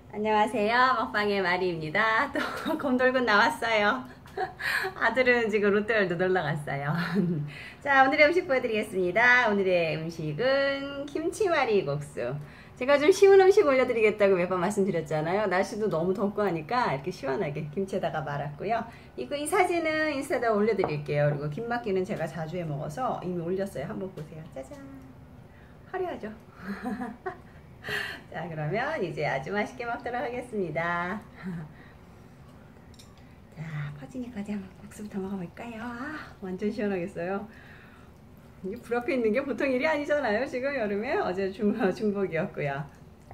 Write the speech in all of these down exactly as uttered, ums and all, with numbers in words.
안녕하세요. 먹방의 마리입니다. 또 곰돌군 나왔어요. 아들은 지금 롯데월드 놀러 갔어요. 자, 오늘의 음식 보여드리겠습니다. 오늘의 음식은 김치말이 국수. 제가 좀 쉬운 음식 올려드리겠다고 몇 번 말씀드렸잖아요. 날씨도 너무 덥고 하니까 이렇게 시원하게 김치에다가 말았고요. 이거 이 사진은 인스타에 올려드릴게요. 그리고 김말기는 제가 자주 해 먹어서 이미 올렸어요. 한번 보세요. 짜잔. 화려하죠? 자, 그러면 이제 아주 맛있게 먹도록 하겠습니다. 자, 퍼지니까지 한번 국수부터 먹어볼까요? 아, 완전 시원하겠어요. 이게 불 앞에 있는 게 보통 일이 아니잖아요. 지금 여름에. 어제 중, 중복이었고요. 아,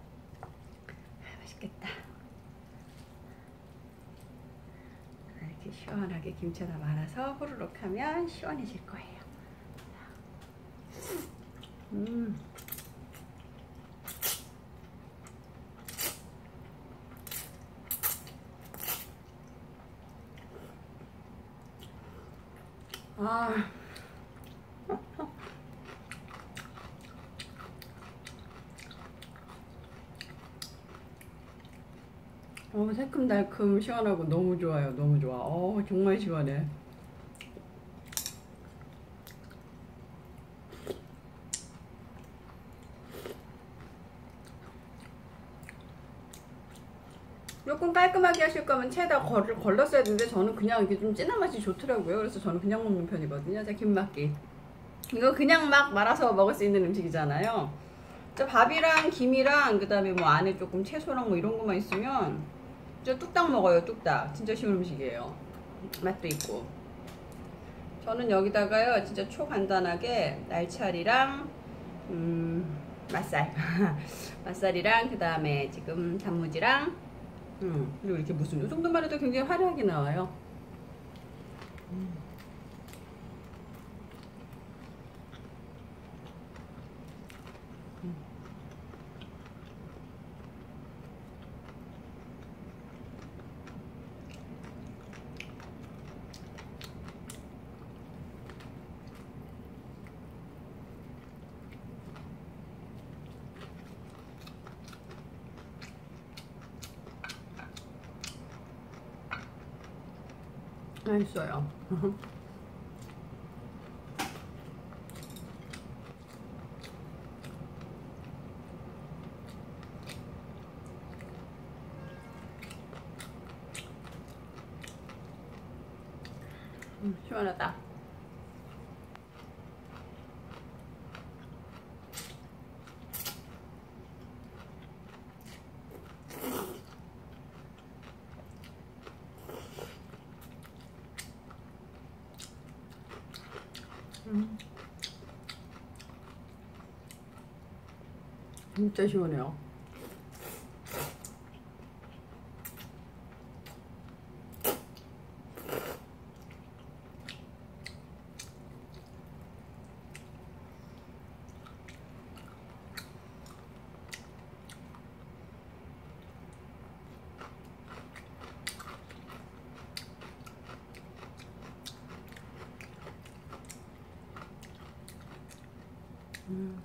맛있겠다. 이렇게 시원하게 김치에다 말아서 후루룩 하면 시원해질 거예요. 음. 아. 어, 새콤달콤 시원하고 너무 좋아요. 너무 좋아. 어, 정말 시원해. 조금 깔끔하게 하실 거면 채에다 걸, 걸렀어야 되는데 저는 그냥 이게 좀 진한 맛이 좋더라고요. 그래서 저는 그냥 먹는 편이거든요. 자, 김말기. 이거 그냥 막 말아서 먹을 수 있는 음식이잖아요. 자, 밥이랑 김이랑 그 다음에 뭐 안에 조금 채소랑 뭐 이런 것만 있으면 진짜 뚝딱 먹어요. 뚝딱. 진짜 쉬운 음식이에요. 맛도 있고. 저는 여기다가요 진짜 초간단하게 날차리랑 음, 맛살 맛살이랑 그 다음에 지금 단무지랑 음, 그리고 이렇게 무슨 이 정도만 해도 굉장히 화려하게 나와요. 음. 음. 맛있어요. 음, 시원하다. 음. 진짜 시원해요. 음.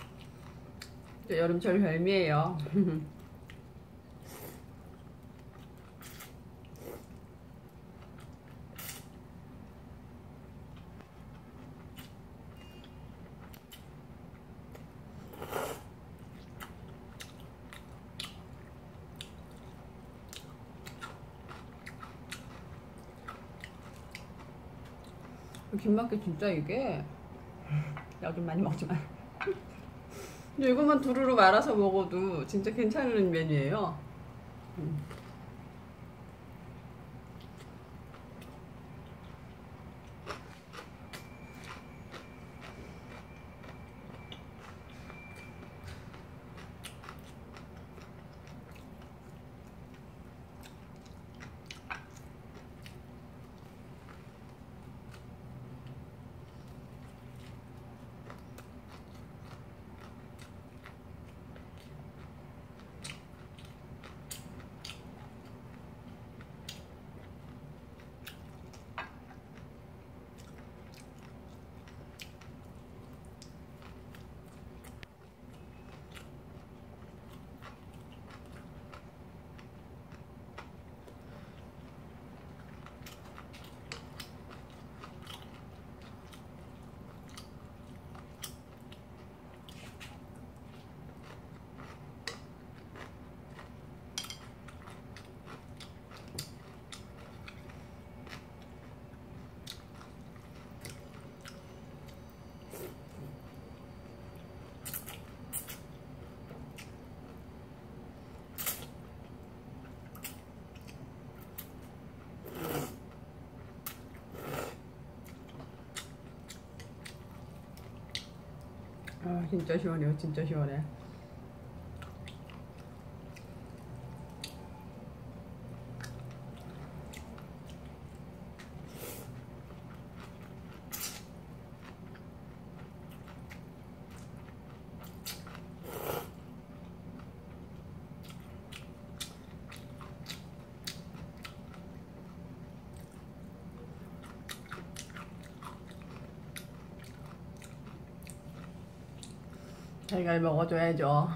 여름철 별미예요. 김말기 진짜 이게 야 좀 많이 먹지만 근데 이것만 두루루 말아서 먹어도 진짜 괜찮은 메뉴예요. 음. 진짜 시원해요. 진짜 시원해. 달걀 먹어줘야죠.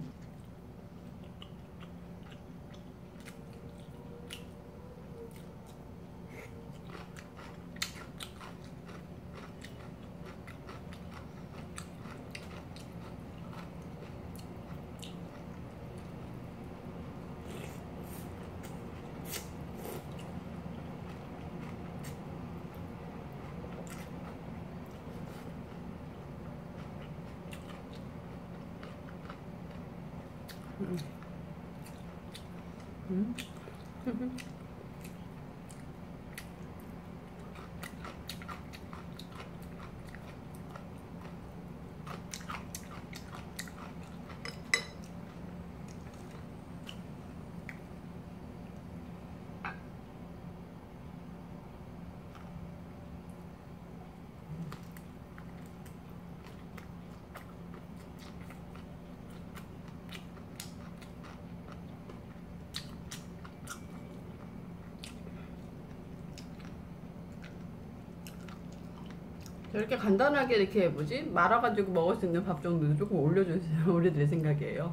음. 음. 이렇게 간단하게 이렇게 뭐지 말아가지고 먹을 수 있는 밥 정도는 조금 올려주세요. 올려드릴 생각이에요.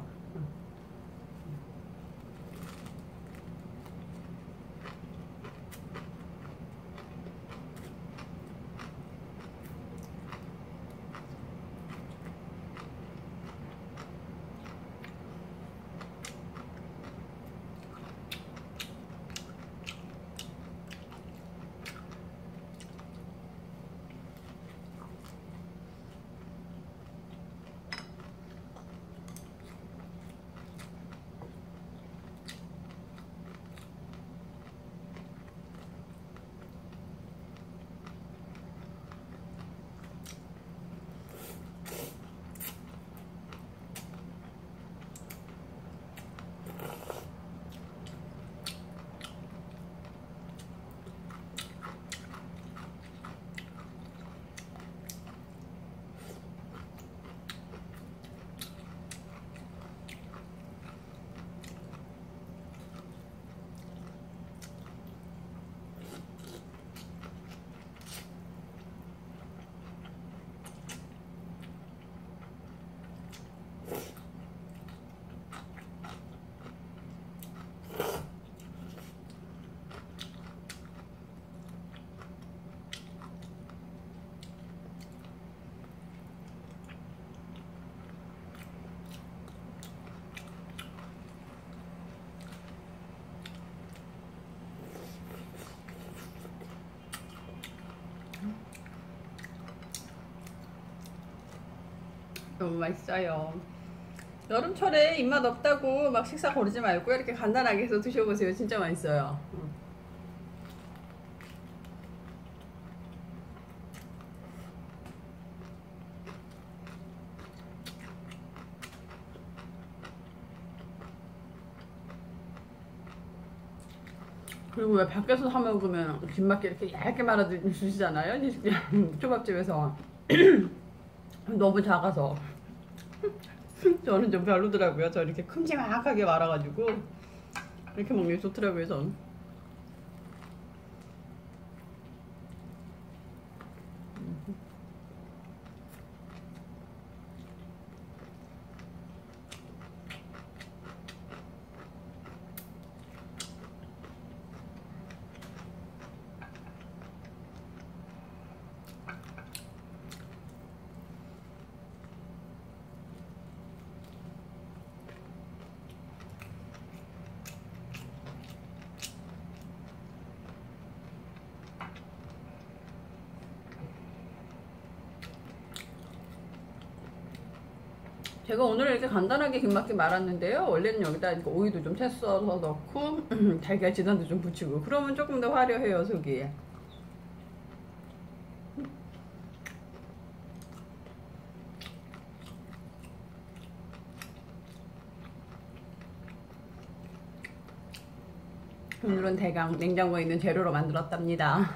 너무 맛있어요. 여름철에 입맛 없다고 막 식사 거르지 말고 이렇게 간단하게 해서 드셔보세요. 진짜 맛있어요. 그리고 왜 밖에서 사 먹으면 김밖에 이렇게 얇게 말아 주시잖아요. 초밥집에서 너무 작아서 저는 좀 별로더라고요. 저 이렇게 큼지막하게 말아가지고 이렇게 먹는 게 좋더라고요. 전. 제가 오늘 이렇게 간단하게 김밖에 말았는데요. 원래는 여기다 오이도 좀 채 써서 넣고 달걀 지단도 좀 붙이고 그러면 조금 더 화려해요, 속이. 오늘은 대강 냉장고에 있는 재료로 만들었답니다.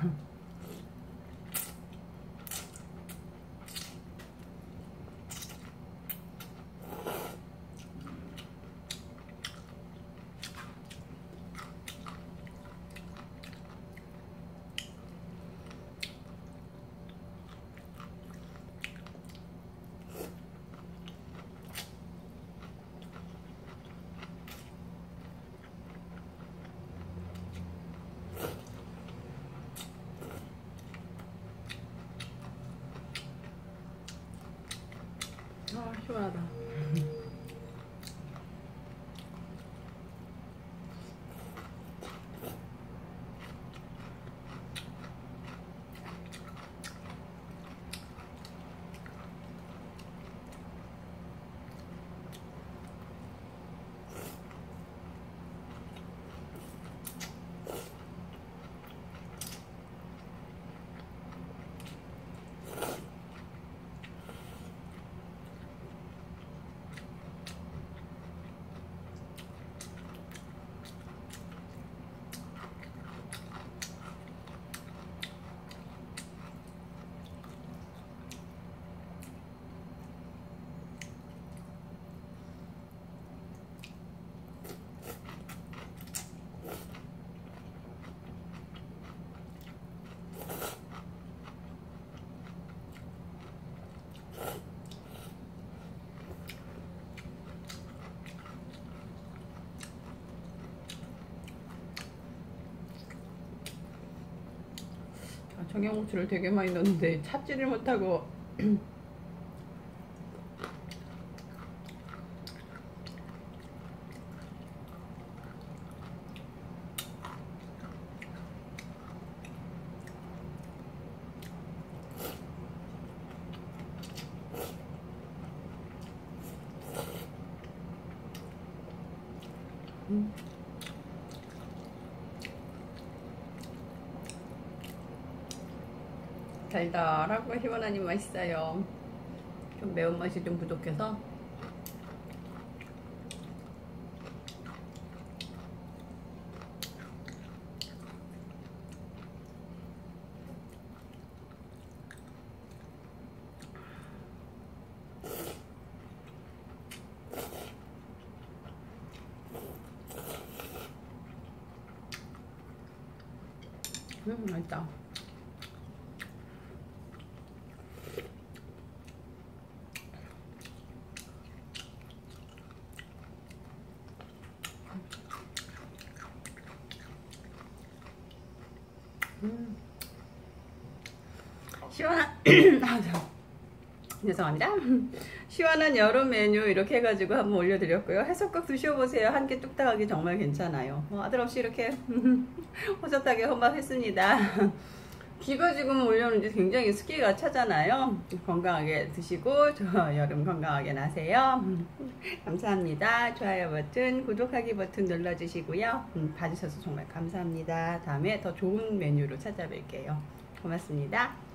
아, 시원하다. 청양고추를 되게 많이 넣었는데 찾지를 못하고 음. 달달하고 시원하니 맛있어요. 좀 매운맛이 좀 부족해서 음 맛있다. 음. 시원한 아, 죄송합니다. 시원한 여름 메뉴 이렇게 해가지고 한번 올려드렸고요. 해서 꼭 드셔보세요. 한 끼 뚝딱 하기 정말 괜찮아요. 뭐 아들 없이 이렇게 호젓하게 혼밥했습니다. 비가 지금 올려오는데 굉장히 습기가 차잖아요. 건강하게 드시고 저 여름 건강하게 나세요. 감사합니다. 좋아요 버튼, 구독하기 버튼 눌러주시고요. 음, 봐주셔서 정말 감사합니다. 다음에 더 좋은 메뉴로 찾아뵐게요. 고맙습니다.